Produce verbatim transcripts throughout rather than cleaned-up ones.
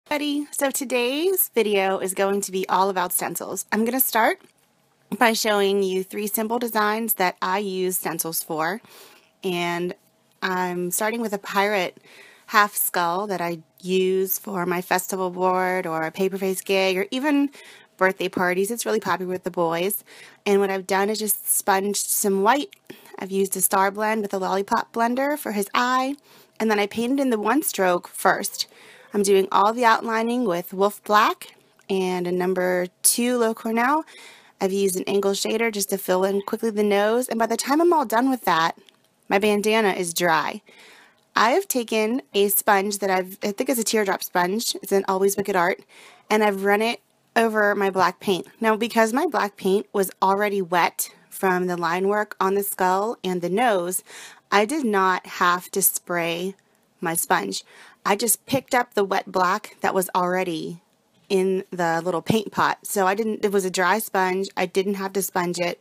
Buddy. So today's video is going to be all about stencils. I'm going to start by showing you three simple designs that I use stencils for, and I'm starting with a pirate half skull that I use for my festival board or a paper face gig or even birthday parties. It's really popular with the boys, and what I've done is just sponged some white. I've used a star blend with a lollipop blender for his eye, and then I painted in the one stroke first. I'm doing all the outlining with Wolf Black and a number two Low Cornell. I've used an angle shader just to fill in quickly the nose, and by the time I'm all done with that, my bandana is dry. I have taken a sponge that I've, I think it's a teardrop sponge, it's an Always Wicked Art, and I've run it over my black paint. Now, because my black paint was already wet from the line work on the skull and the nose, I did not have to spray my sponge. I just picked up the wet black that was already in the little paint pot. So I didn't, it was a dry sponge. I didn't have to sponge it.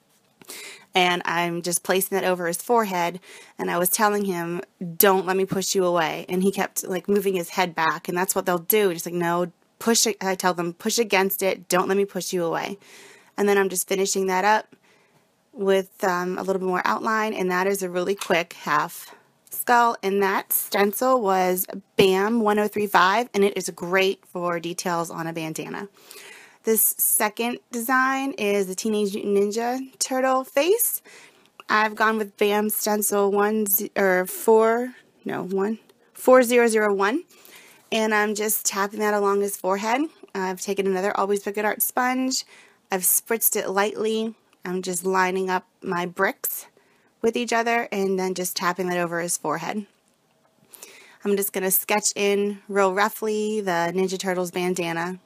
And I'm just placing that over his forehead, and I was telling him, don't let me push you away. And he kept like moving his head back, and that's what they'll do. Just like, no, push it. I tell them, push against it. Don't let me push you away. And then I'm just finishing that up with um, a little bit more outline, and that is a really quick half skull, and that stencil was BAM one oh three five, and it is great for details on a bandana. This second design is the Teenage Mutant Ninja Turtle face. I've gone with BAM stencil one or four, no one four zero zero one, and I'm just tapping that along his forehead. I've taken another Always Wicked Art sponge. I've spritzed it lightly. I'm just lining up my bricks with each other and then just tapping that over his forehead. I'm just going to sketch in real roughly the Ninja Turtles bandana.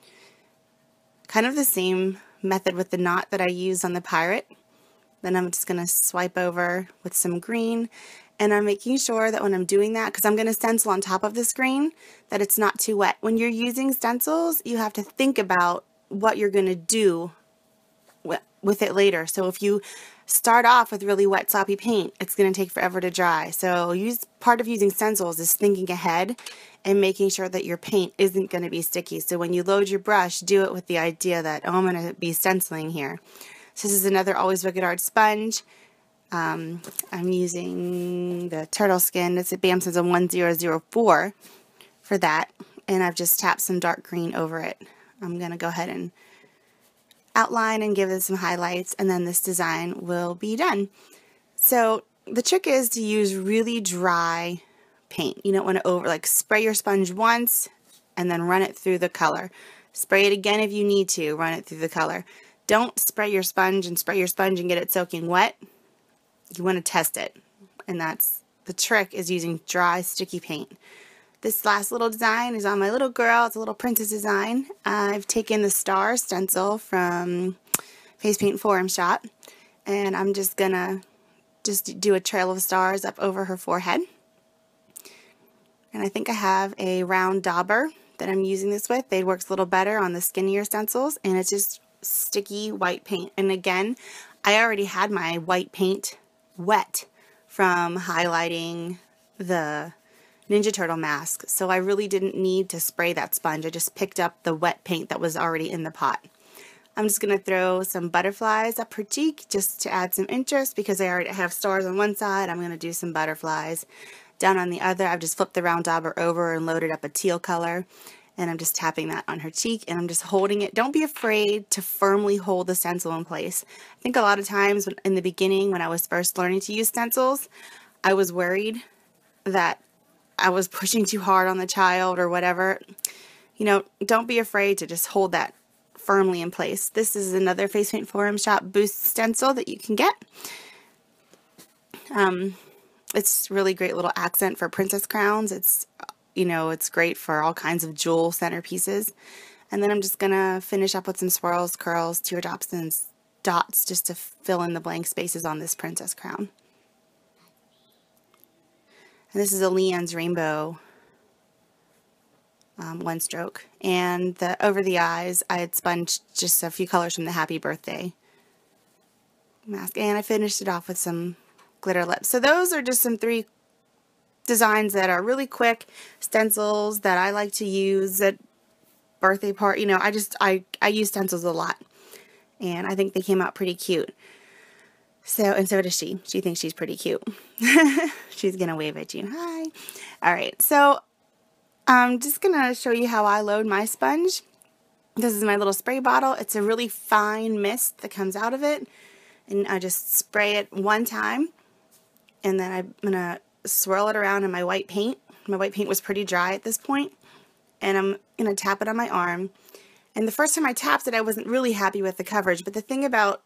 Kind of the same method with the knot that I used on the pirate. Then I'm just going to swipe over with some green, and I'm making sure that when I'm doing that, because I'm going to stencil on top of this green, that it's not too wet. When you're using stencils, you have to think about what you're going to do with it later. So if you start off with really wet sloppy paint, it's going to take forever to dry. So use part of using stencils is thinking ahead and making sure that your paint isn't going to be sticky. So when you load your brush, do it with the idea that, oh, I'm going to be stenciling here. So this is another Always Wicked Art sponge. Um, I'm using the turtle skin. It's a BAM stencil one zero zero four for that, and I've just tapped some dark green over it. I'm going to go ahead and outline and give it some highlights, and then this design will be done. So the trick is to use really dry paint. You don't want to over like spray your sponge once and then run it through the color. Spray it again if you need to, run it through the color. Don't spray your sponge and spray your sponge and get it soaking wet. You want to test it, and that's the trick, is using dry sticky paint. This last little design is on my little girl. It's a little princess design. I've taken the star stencil from Face Paint Forum Shop, and I'm just gonna just do a trail of stars up over her forehead. And I think I have a round dauber that I'm using this with. It works a little better on the skinnier stencils, and it's just sticky white paint. And again, I already had my white paint wet from highlighting the Ninja Turtle mask, so I really didn't need to spray that sponge. I just picked up the wet paint that was already in the pot. I'm just going to throw some butterflies up her cheek just to add some interest, because I already have stars on one side. I'm going to do some butterflies down on the other. I've just flipped the round dauber over and loaded up a teal color, and I'm just tapping that on her cheek, and I'm just holding it. Don't be afraid to firmly hold the stencil in place. I think a lot of times when, in the beginning when I was first learning to use stencils, I was worried that I was pushing too hard on the child or whatever. You know, don't be afraid to just hold that firmly in place. This is another Face Paint Forum Shop Boost stencil that you can get. Um, it's really great little accent for princess crowns. It's, you know, it's great for all kinds of jewel centerpieces. And then I'm just going to finish up with some swirls, curls, teardrops, and dots just to fill in the blank spaces on this princess crown. And this is a Leanne's Rainbow um, one stroke. And the over the eyes, I had sponged just a few colors from the Happy Birthday mask. And I finished it off with some glitter lips. So those are just some three designs that are really quick, stencils that I like to use at birthday party. You know, I just, I, I use stencils a lot. And I think they came out pretty cute. So, and so does she. She thinks she's pretty cute. She's going to wave at you. Hi. All right. So, I'm just going to show you how I load my sponge. This is my little spray bottle. It's a really fine mist that comes out of it. And I just spray it one time. And then I'm going to swirl it around in my white paint. My white paint was pretty dry at this point. And I'm going to tap it on my arm. And the first time I tapped it, I wasn't really happy with the coverage. But the thing about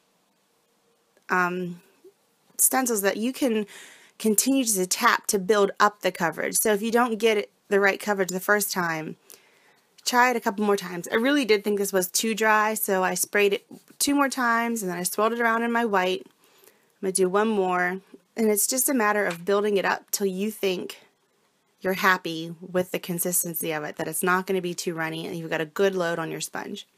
um, stencils that you can continue to tap to build up the coverage. So if you don't get it, the right coverage the first time, try it a couple more times. I really did think this was too dry, so I sprayed it two more times, and then I swirled it around in my white. I'm going to do one more, and it's just a matter of building it up till you think you're happy with the consistency of it, that it's not going to be too runny, and you've got a good load on your sponge.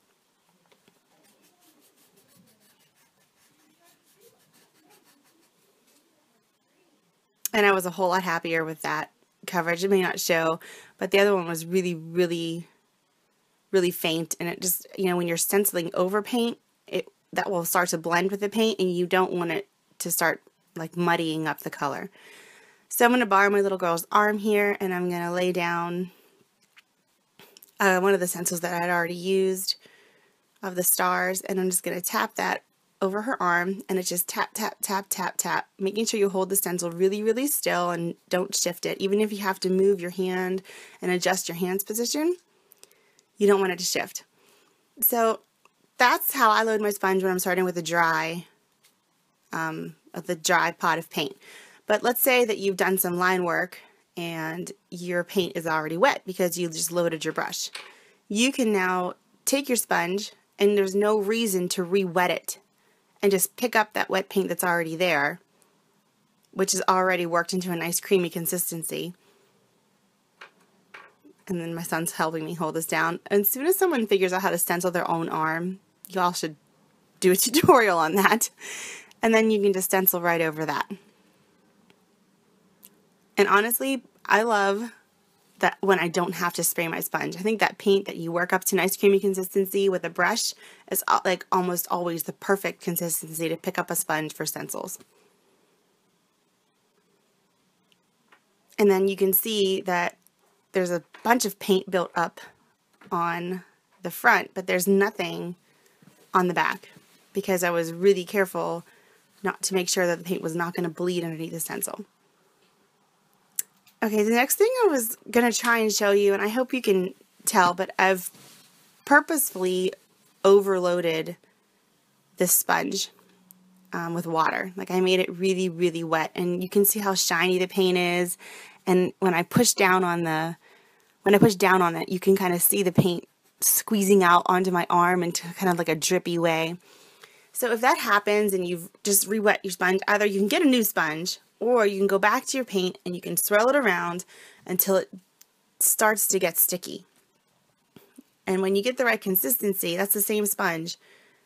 And I was a whole lot happier with that coverage. It may not show, but the other one was really, really, really faint. And it just, you know, when you're stenciling over paint, it that will start to blend with the paint, and you don't want it to start like muddying up the color. So I'm going to borrow my little girl's arm here, and I'm going to lay down uh, one of the stencils that I'd already used of the stars, and I'm just going to tap that over her arm, and it's just tap, tap, tap, tap, tap, making sure you hold the stencil really, really still and don't shift it. Even if you have to move your hand and adjust your hand's position, you don't want it to shift. So that's how I load my sponge when I'm starting with a dry, um, with a dry pot of paint. But let's say that you've done some line work and your paint is already wet because you just loaded your brush. You can now take your sponge, and there's no reason to re-wet it, and just pick up that wet paint that's already there, which is already worked into a nice creamy consistency. And then my son's helping me hold this down. And as soon as someone figures out how to stencil their own arm, you all should do a tutorial on that. And then you can just stencil right over that. And honestly, I love that when I don't have to spray my sponge. I think that paint that you work up to nice creamy consistency with a brush is like almost always the perfect consistency to pick up a sponge for stencils. And then you can see that there's a bunch of paint built up on the front, but there's nothing on the back because I was really careful not to make sure that the paint was not going to bleed underneath the stencil. Okay, the next thing I was going to try and show you, and I hope you can tell, but I've purposefully overloaded this sponge um, with water. Like I made it really, really wet, and you can see how shiny the paint is. And when I push down on the, when I push down on it, you can kind of see the paint squeezing out onto my arm into kind of like a drippy way. So if that happens and you've just re-wet your sponge, either you can get a new sponge, or you can go back to your paint and you can swirl it around until it starts to get sticky. And when you get the right consistency, that's the same sponge,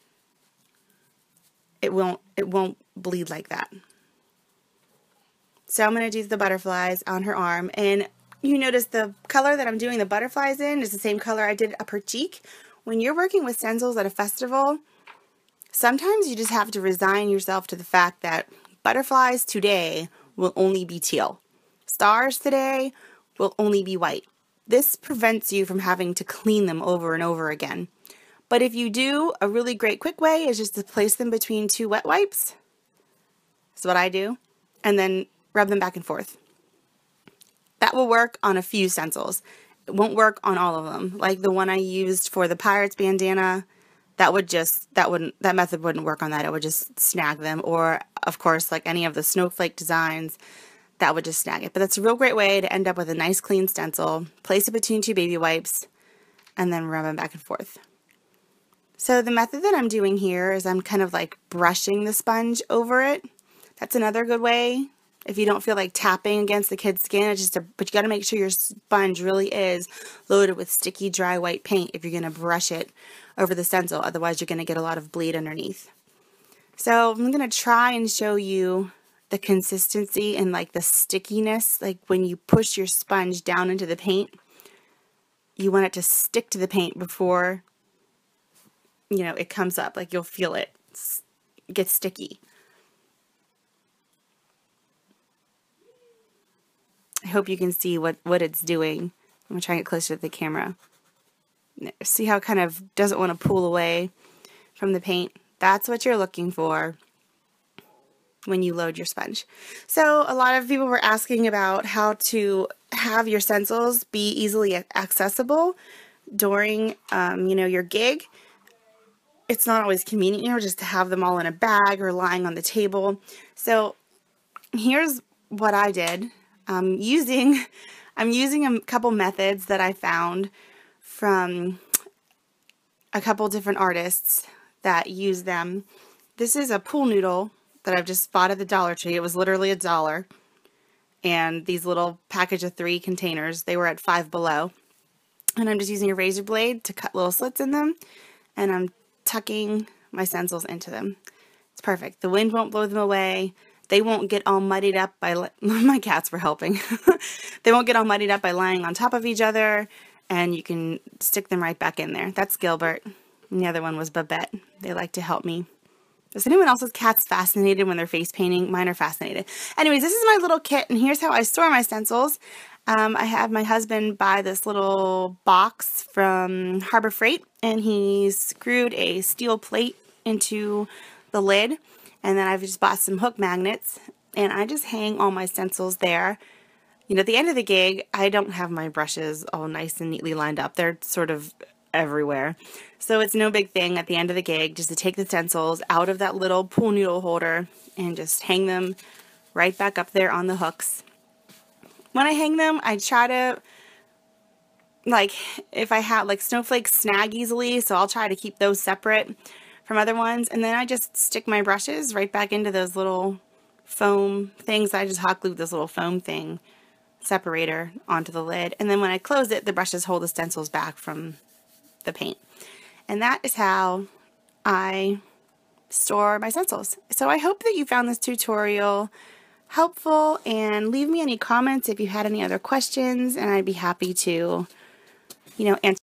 it won't, it won't bleed like that. So I'm going to do the butterflies on her arm, and you notice the color that I'm doing the butterflies in is the same color I did up her cheek. When you're working with stencils at a festival, sometimes you just have to resign yourself to the fact that butterflies today will only be teal. Stars today will only be white. This prevents you from having to clean them over and over again. But if you do, a really great quick way is just to place them between two wet wipes. That's what I do. And then rub them back and forth. That will work on a few stencils. It won't work on all of them. Like the one I used for the Pirates bandana, that would just, that wouldn't, that method wouldn't work on that. It would just snag them. Or, of course, like any of the snowflake designs, that would just snag it. But that's a real great way to end up with a nice clean stencil. Place it between two baby wipes, and then rub them back and forth. So the method that I'm doing here is I'm kind of like brushing the sponge over it. That's another good way. If you don't feel like tapping against the kid's skin, it's just a, but you got to make sure your sponge really is loaded with sticky, dry white paint if you're going to brush it over the stencil. Otherwise, you're going to get a lot of bleed underneath. So I'm going to try and show you the consistency and like the stickiness, like when you push your sponge down into the paint, you want it to stick to the paint before, you know, it comes up. Like you'll feel it get sticky. I hope you can see what, what it's doing. I'm going to try and get closer to the camera. See how it kind of doesn't want to pull away from the paint? That's what you're looking for when you load your sponge. So a lot of people were asking about how to have your stencils be easily accessible during, um, you know, your gig. It's not always convenient, you know, just to have them all in a bag or lying on the table. So here's what I did. Um, using, I'm using a couple methods that I found from a couple different artists that use them. This is a pool noodle that I've just bought at the Dollar Tree. It was literally a dollar. And these little package of three containers, they were at Five Below. And I'm just using a razor blade to cut little slits in them. And I'm tucking my stencils into them. It's perfect. The wind won't blow them away. They won't get all muddied up by, my cats were helping. They won't get all muddied up by lying on top of each other. And you can stick them right back in there. That's Gilbert. And the other one was Babette. They like to help me. Is anyone else's cats fascinated when they're face painting? Mine are fascinated. Anyways, this is my little kit, and here's how I store my stencils. Um, I had my husband buy this little box from Harbor Freight, and he screwed a steel plate into the lid, and then I've just bought some hook magnets, and I just hang all my stencils there. You know, at the end of the gig, I don't have my brushes all nice and neatly lined up. They're sort of everywhere. So it's no big thing at the end of the gig just to take the stencils out of that little pool noodle holder and just hang them right back up there on the hooks. When I hang them, I try to, like, if I have, like, snowflakes snag easily, so I'll try to keep those separate from other ones. And then I just stick my brushes right back into those little foam things. I just hot glued this little foam thing separator onto the lid. And then when I close it, the brushes hold the stencils back from the paint. And that is how I store my stencils. So I hope that you found this tutorial helpful, and leave me any comments if you had any other questions, and I'd be happy to, you know, answer